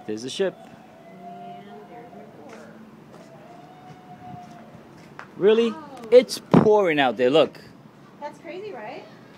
There's the ship. And there's my door. Really? Oh. It's pouring out there. Look. That's crazy, right?